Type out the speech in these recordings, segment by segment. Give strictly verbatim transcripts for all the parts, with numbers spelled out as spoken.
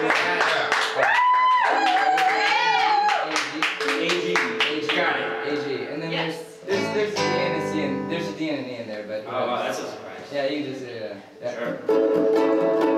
Got it. A G. And then yes. there's, there's, there's a D and a C and there's a D and an E in there, but. Oh, wow, that's a surprise. Yeah, you can just, uh, yeah. Sure.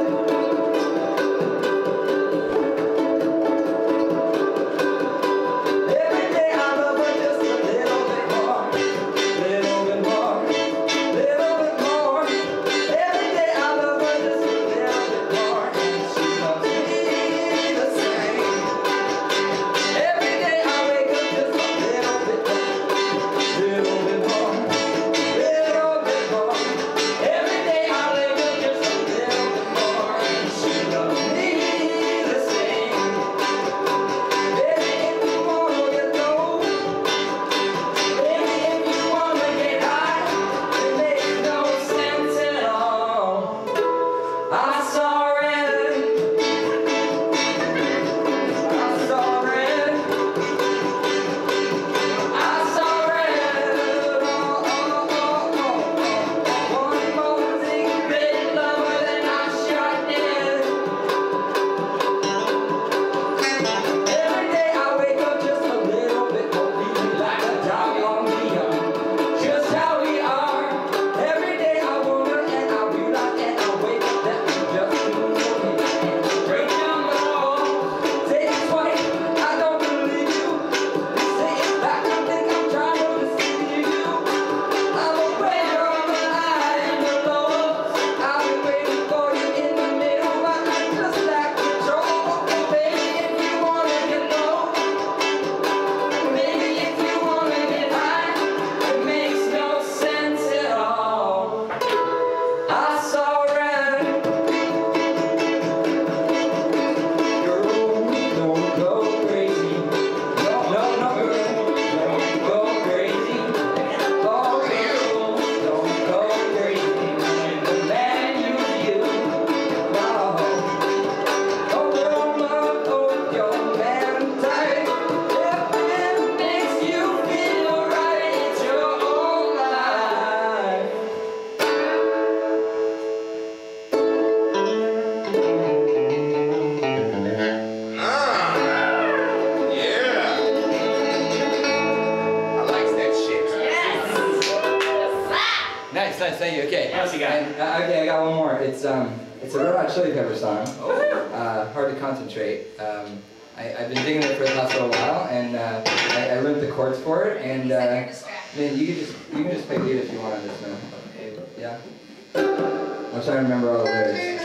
Nice, nice, thank you. Okay. What else you got? And, uh, okay, I got one more. It's um, it's a Red Hot Chili Pepper song. Oh. Uh, hard to concentrate. Um, I, I've been digging it for the past little while, and uh, I, I learned the chords for it. And uh, man, you can just you can just play lead if you want on this one. Okay. Yeah. I'm trying to remember all the lyrics.